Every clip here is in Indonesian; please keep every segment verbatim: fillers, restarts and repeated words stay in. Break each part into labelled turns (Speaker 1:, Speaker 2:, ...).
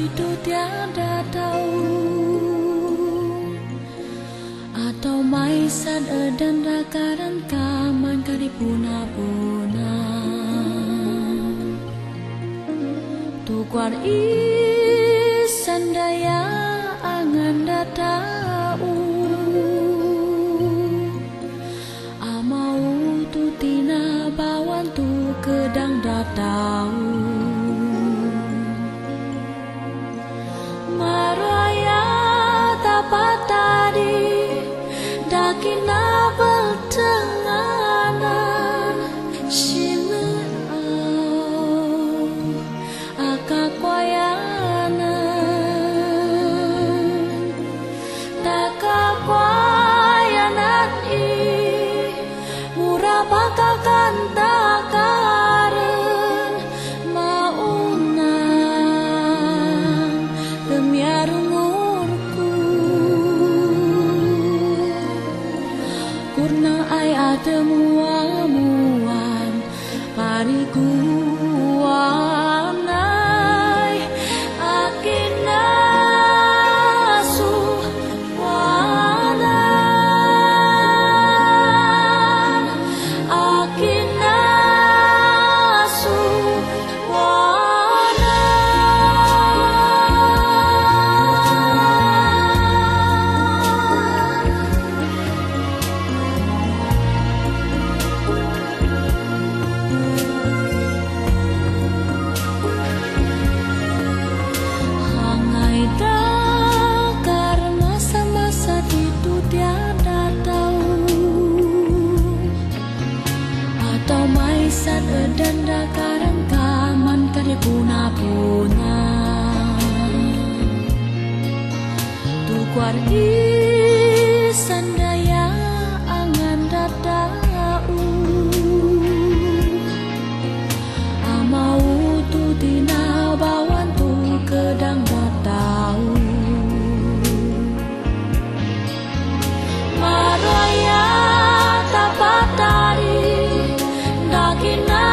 Speaker 1: itu tiada tahu, atau maisan edan rakaran kaman kari puna-puna tukwar isan daya angan datau amau tu tina bawan tu kedang datau maraya tapat tadi dakina bertenganan simeau akakwayanan takakwayanan i murah bakakan takaren maunan kemiarungurku kurna ay atemuamuan pariguan ay akinasu wanan akinasu wanan. Hangai dakar masa-masa itu tiada tahu, atau maisan edan dakaran kaman kari puna-puna tukwar isan daya angan datau amau tu tina bawan tu kedang datau maraya tapat tadi dakina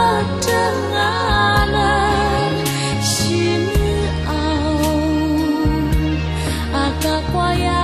Speaker 1: bertenganan simeau akakwayanan